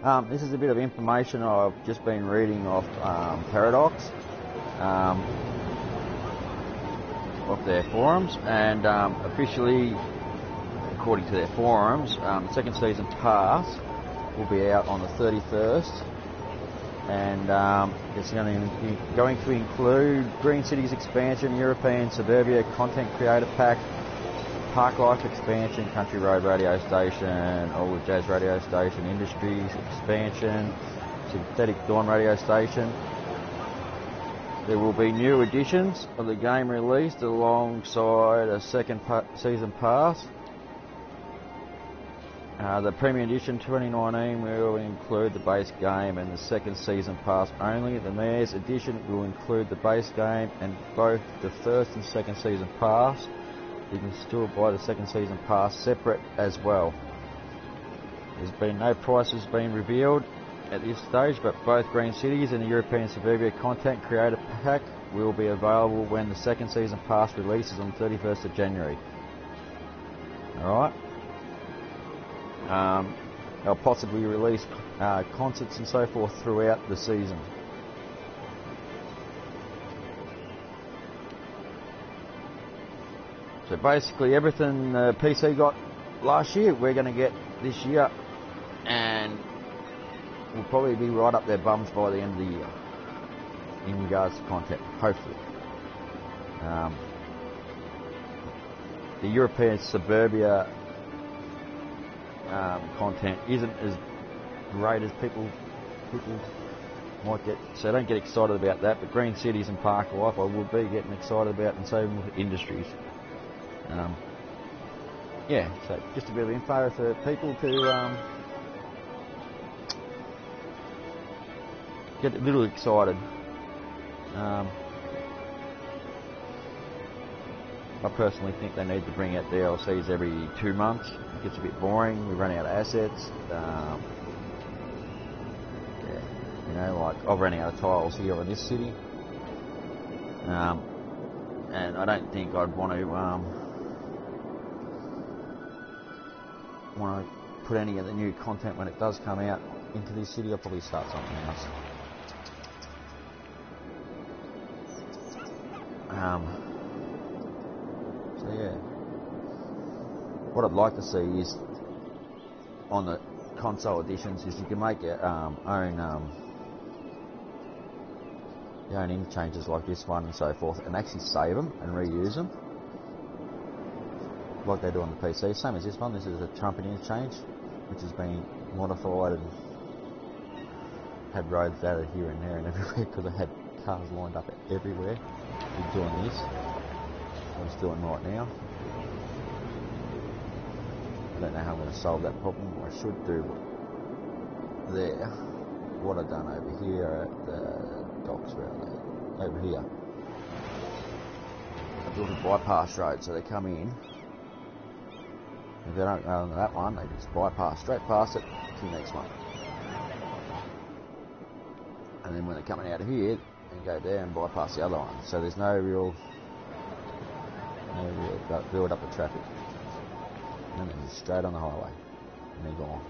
This is a bit of information I've just been reading off Paradox, off their forums, and officially, according to their forums, the second season pass will be out on the 31st, and it's going to include Green Cities expansion, European Suburbia content creator pack, Park Life expansion, Country Road radio station, All the Jazz radio station, Industries expansion, Synthetic Dawn radio station. There will be new editions of the game released alongside a second season pass. The Premium Edition 2019 will include the base game and the second season pass only. The Mayor's Edition will include the base game and both the first and second season pass. You can still buy the second season pass separate as well. There's been no prices being revealed at this stage, but both Green Cities and the European Suburbia content creator pack will be available when the second season pass releases on 31st of January. Alright. They'll possibly release concerts and so forth throughout the season. So basically everything PC got last year, we're going to get this year, and we'll probably be right up their bums by the end of the year in regards to content, hopefully. The European Suburbia content isn't as great as people might get, so don't get excited about that, but Green Cities and Park Life I will be getting excited about, and so with Industries. Yeah, so just a bit of info for people to get a little excited. I personally think they need to bring out DLCs every 2 months. It gets a bit boring, we run out of assets. Yeah, you know, like I've run out of tiles here in this city. And I don't think I'd want to put any of the new content when it does come out into this city. I'll probably start something else. So yeah, what I'd like to see is on the console editions is you can make your own interchanges like this one and so forth, and actually save them and reuse them like they do on the PC. Same as this one. This is a trumpet interchange which has been modified and had roads added here and there and everywhere because I had cars lined up everywhere. We're doing this. I'm just doing right now. I don't know how I'm going to solve that problem. I should do there what I've done over here at the docks around there. Over here. I built a bypass road so they come in. If they don't go on that one, they just bypass straight past it to the next one. And then when they're coming out of here, they go down and bypass the other one. So there's no real build up of traffic. And then they're just straight on the highway. And they're gone.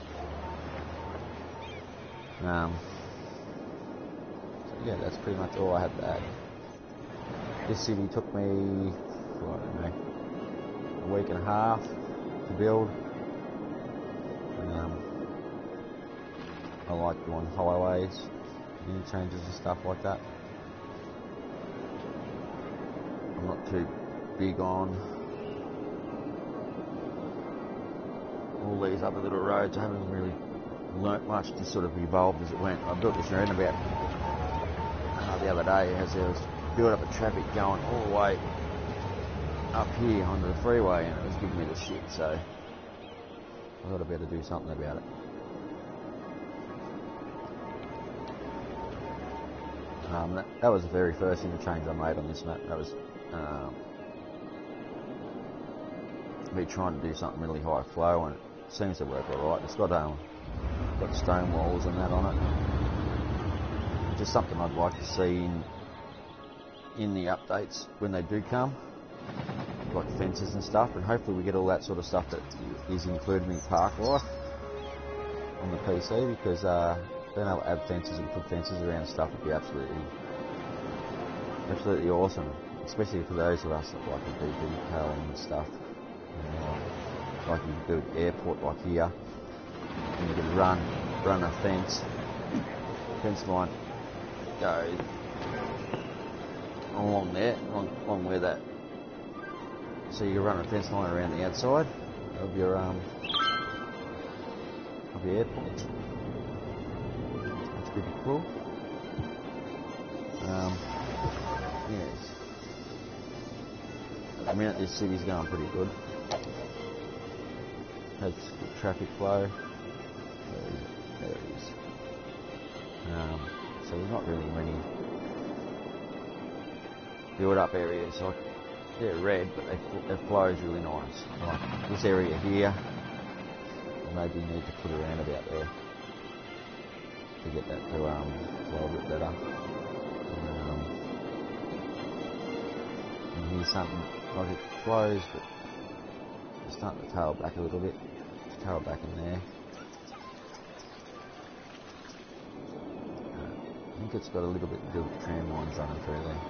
So yeah, that's pretty much all I had to add. This city took me, I don't know, a week and a half to build. I like doing highways, interchanges and stuff like that. I'm not too big on all these other little roads. I haven't really learnt much, just sort of evolved as it went. I built this roundabout the other day as there was build up of traffic going all the way up here onto the freeway, and it was giving me the shit, so I thought I'd better do something about it. That was the very first interchange I made on this map. That was me trying to do something really high flow, and it seems to work alright. It's got stone walls and that on it. Just something I'd like to see in the updates when they do come, like fences and stuff, and hopefully we get all that sort of stuff that is included in Park Life. on the PC, because being able to add fences and put fences around stuff would be absolutely awesome, especially for those of us that like to do detailing and stuff. Like you build an airport like here, and you could run a fence line goes along there, along where that. So you can run a fence line around the outside of your airport. That's pretty cool. Yes. At the minute, this city's going pretty good. Has good traffic flow. There it is. So there's not really many build-up areas. Like they're red, but their flow is really nice. Like this area here, maybe need to put a roundabout there to get that to flow a bit better. And here's something like it flows, but it's starting to tail back a little bit. Tail back in there. I think it's got a little bit to do with tram lines running through there.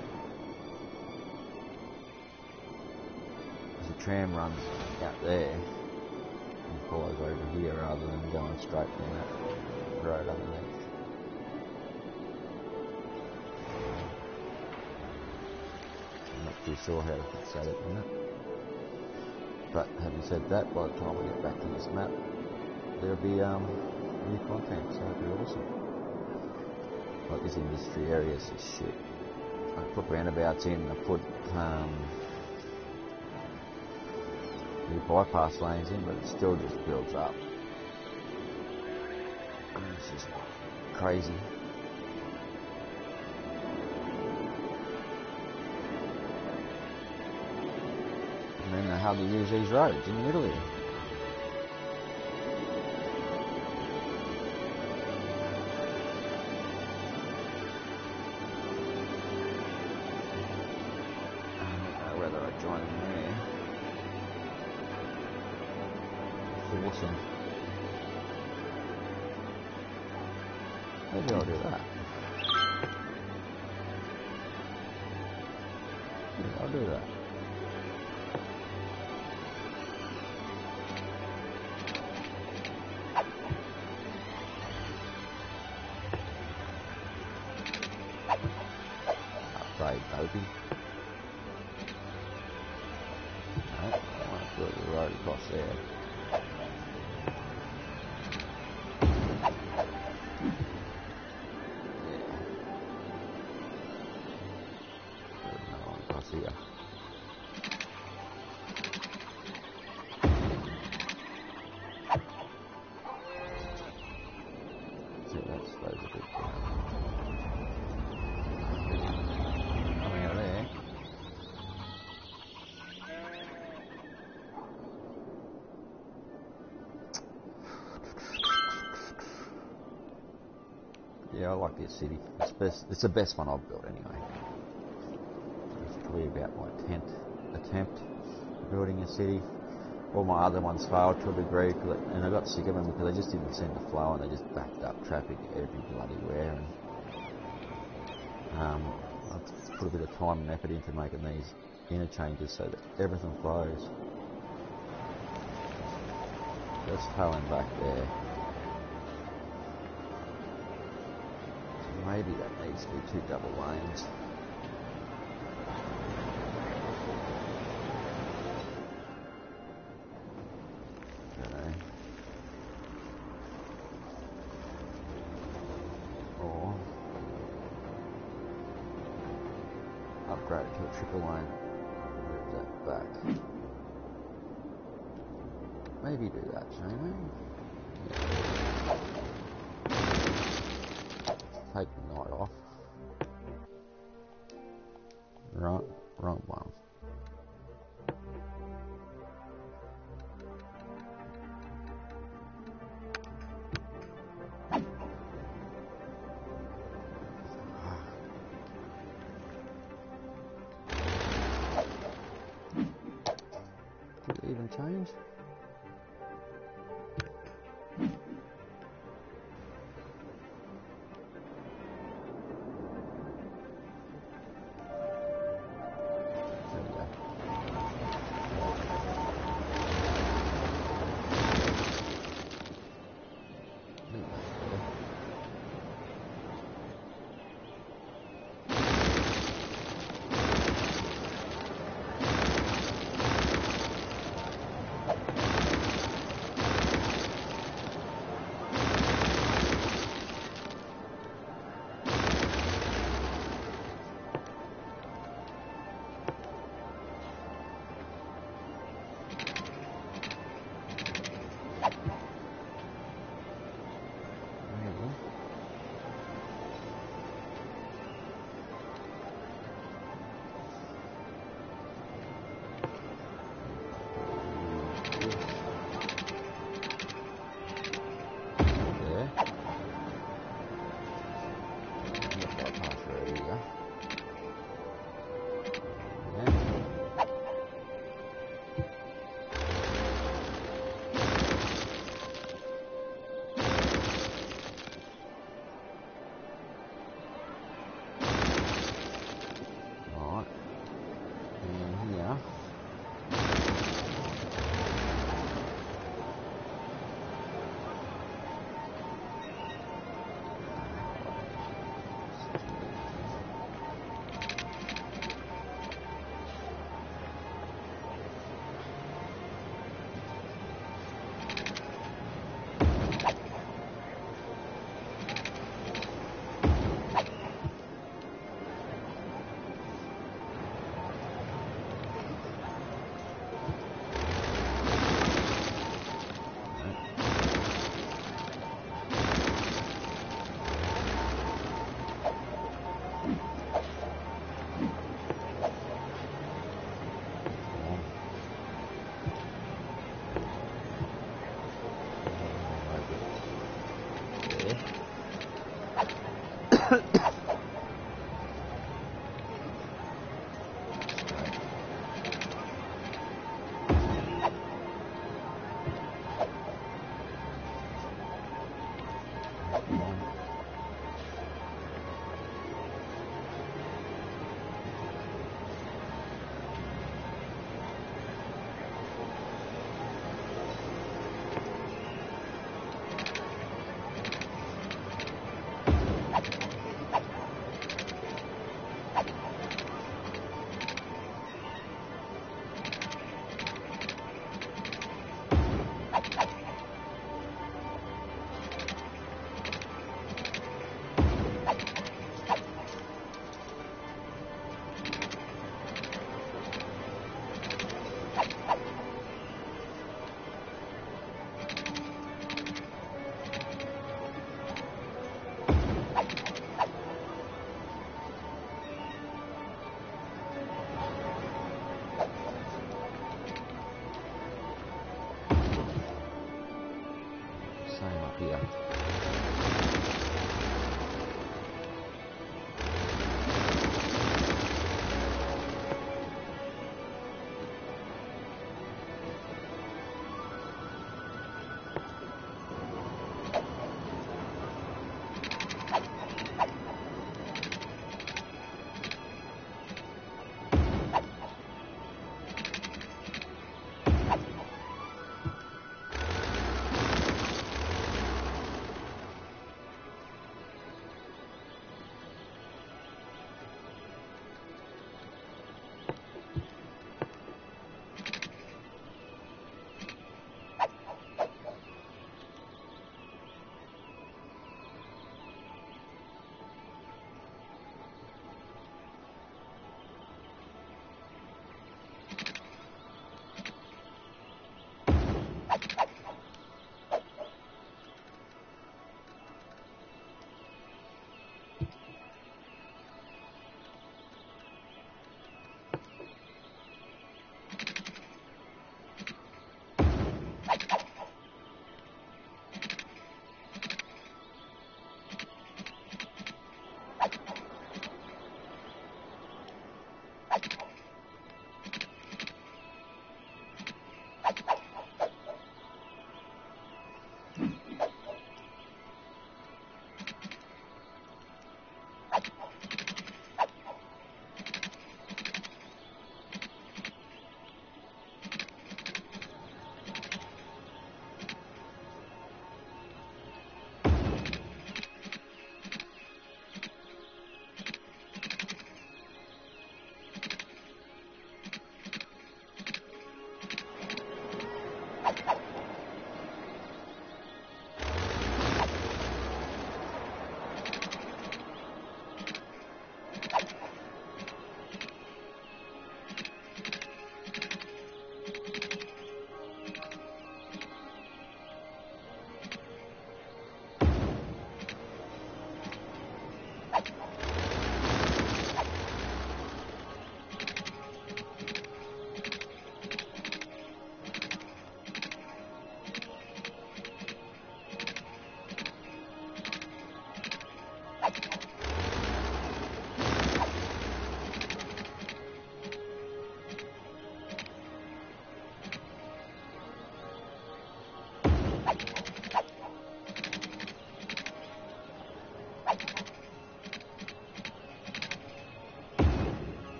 The tram runs out there and follows over here rather than going straight down that road underneath. I'm not too sure how to fix that at the minute. But having said that, by the time we get back to this map, there'll be new content, so it'll be awesome. Like this industry area is just shit. I put roundabouts in, I put new bypass lanes in, but it still just builds up. It's just crazy. And then they hardly use these roads in the middle here. I don't know whether I join them there. Force them. Maybe I'll do that. Yeah, I'll do that. Upgrade, baby. No, I want to build the road across there. Here. See, that slows a bit down. Coming out of there. Yeah, I like this city. It's the best one I've built anyway. About my 10th attempt at building a city. All my other ones failed to a degree, and I got sick of them because they just didn't seem to flow and they just backed up traffic every bloody where. And I've put a bit of time and effort into making these interchanges so that everything flows. That's tailing back there. So maybe that needs to be 2 double lanes. Upgrade it to a triple lane. Move that back. Maybe do that, shall we? Yeah. Take the night off. Wrong one. Did it even change?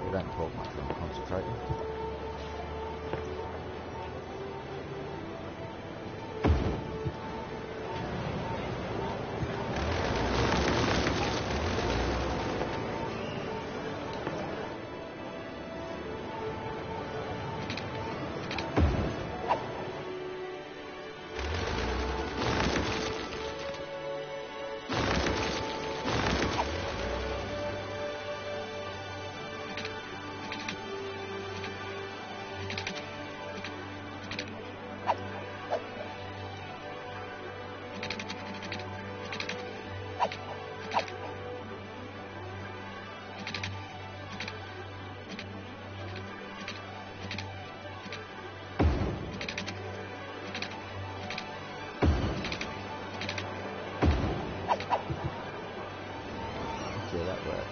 We don't talk much when we're concentrating. Yeah, that works.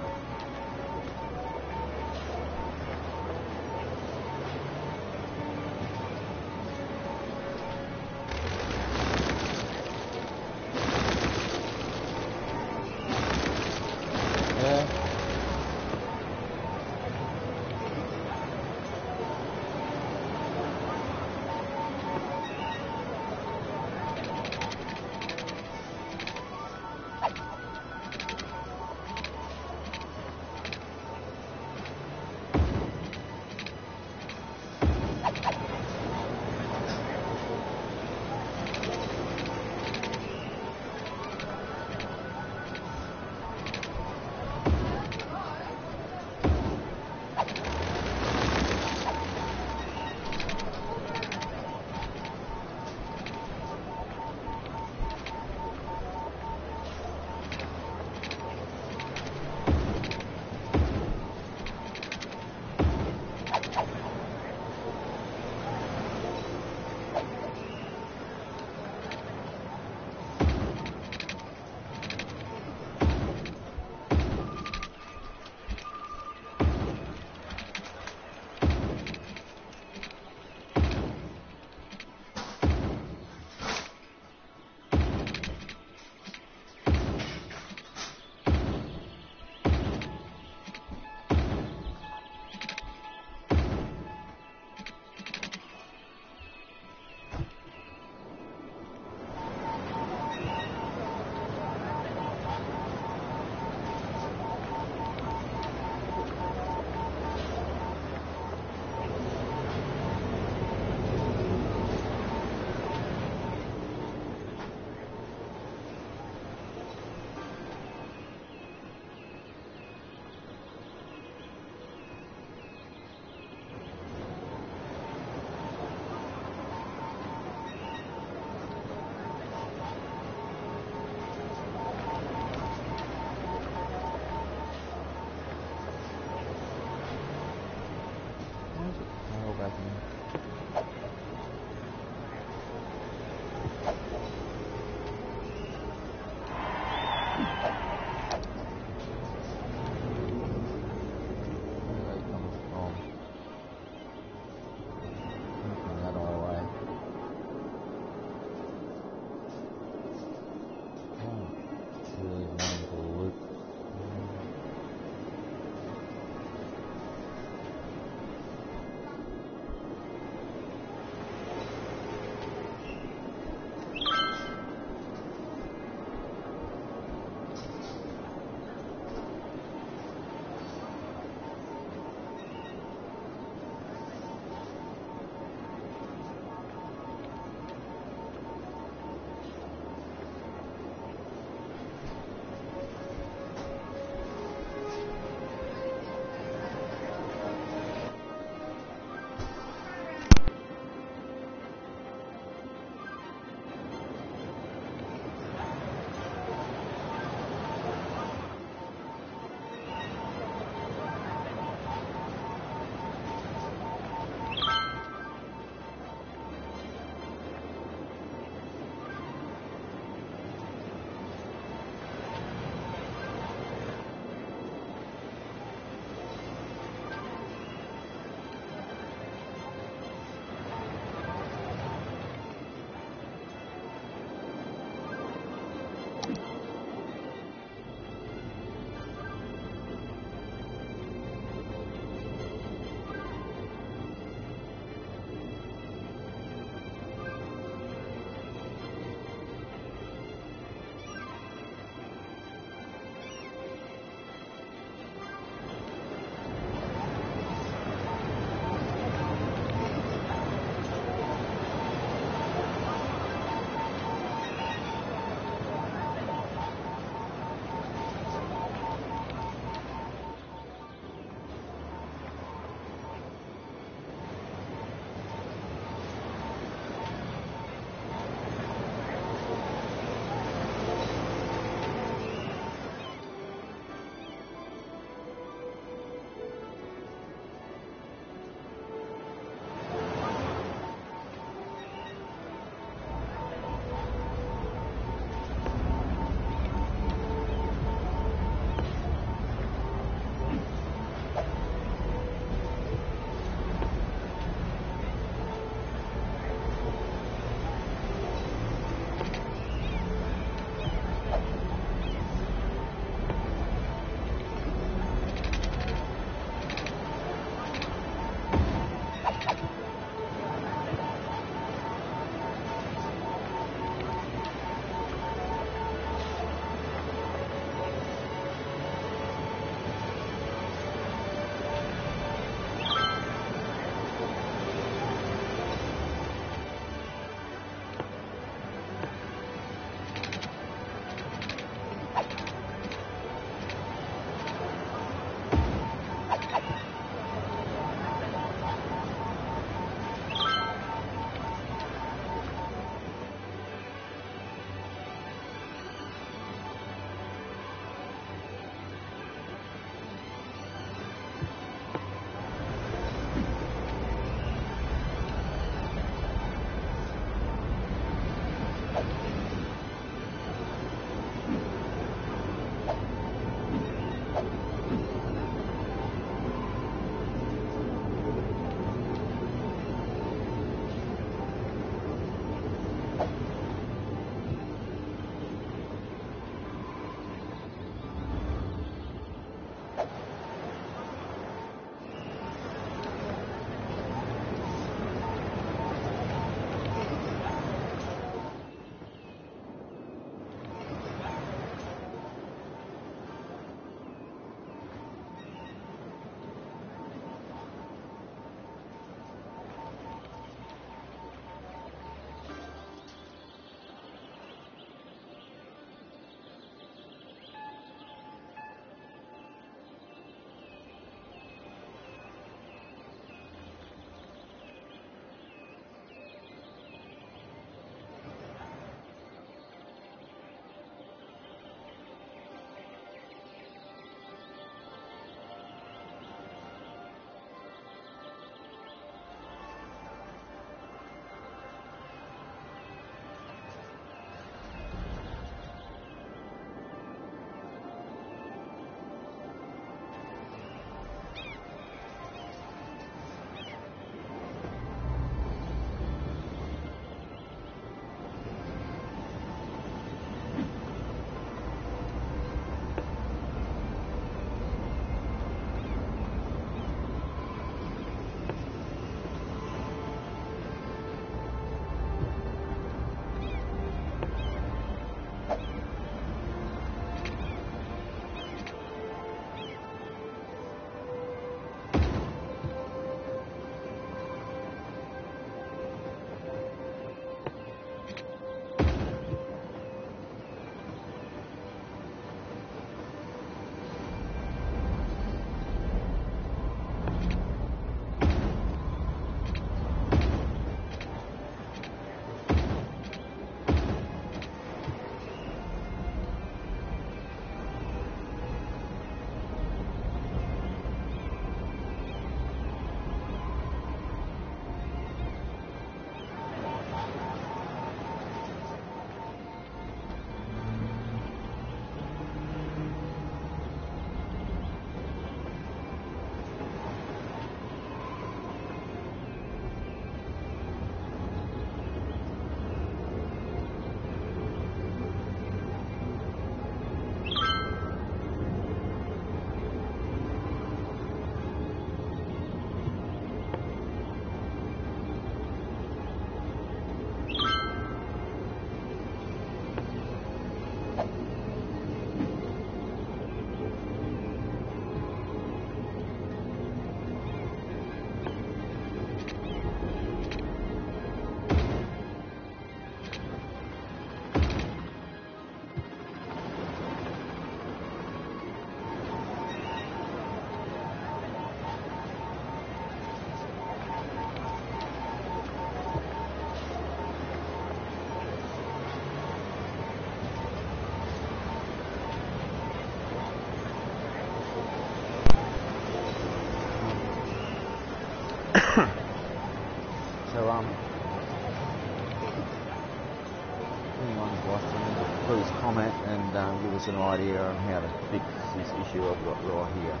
anyone's watching, please comment and give us an idea on how to fix this issue I've got right here.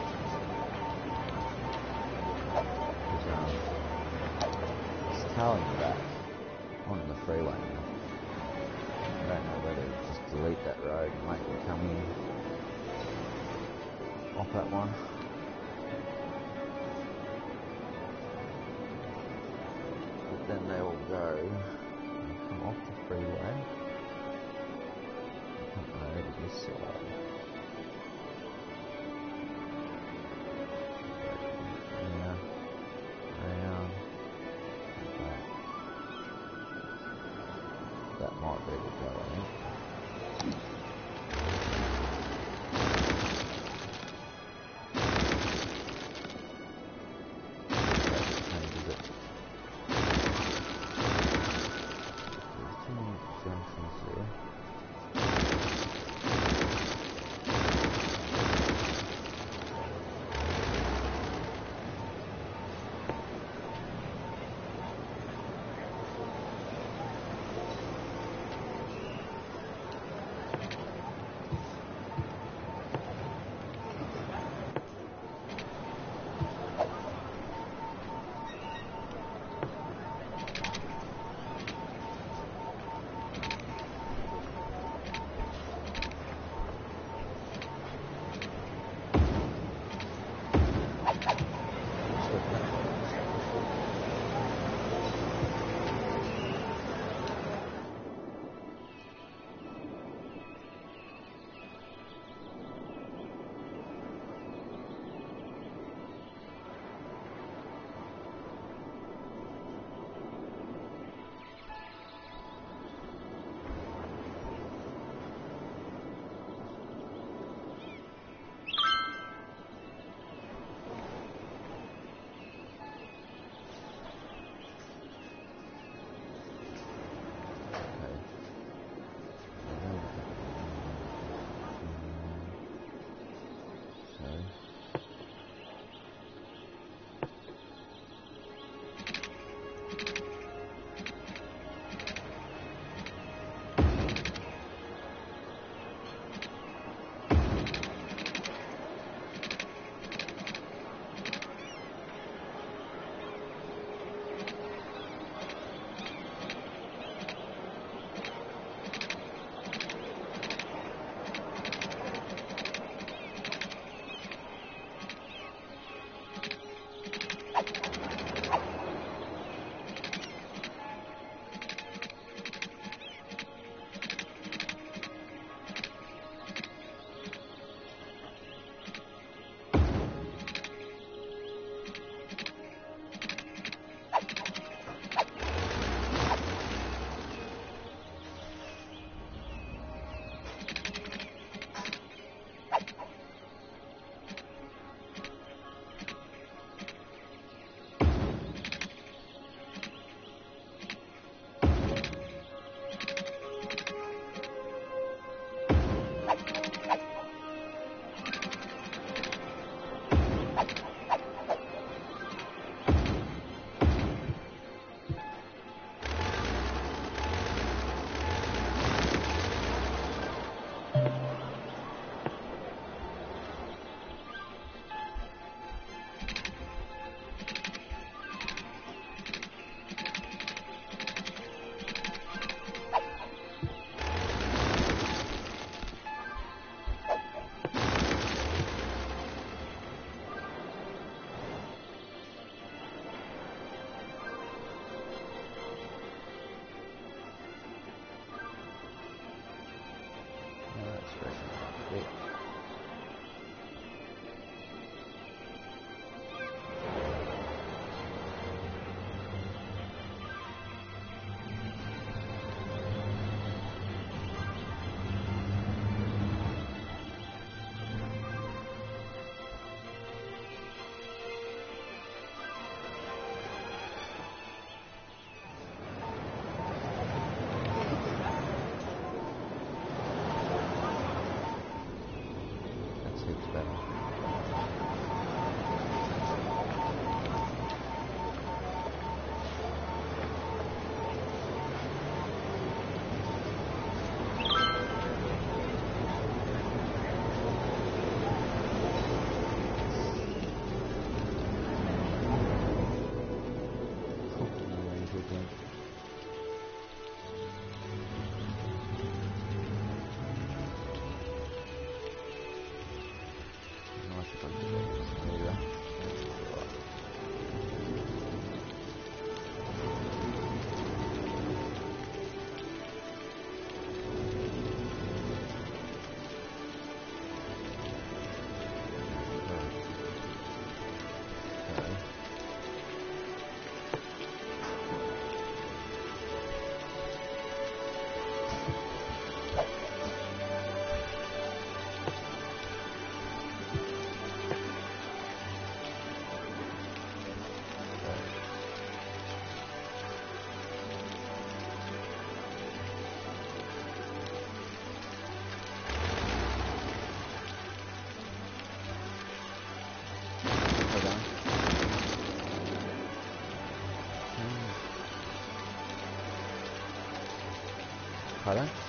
It's telling me that on the freeway now. I don't know whether to just delete that road and make them come in off that one. But then they will go and come off the freeway and come over this side. Yeah, around. That might be the go, I think. see if I can get that. There you go. Pardon?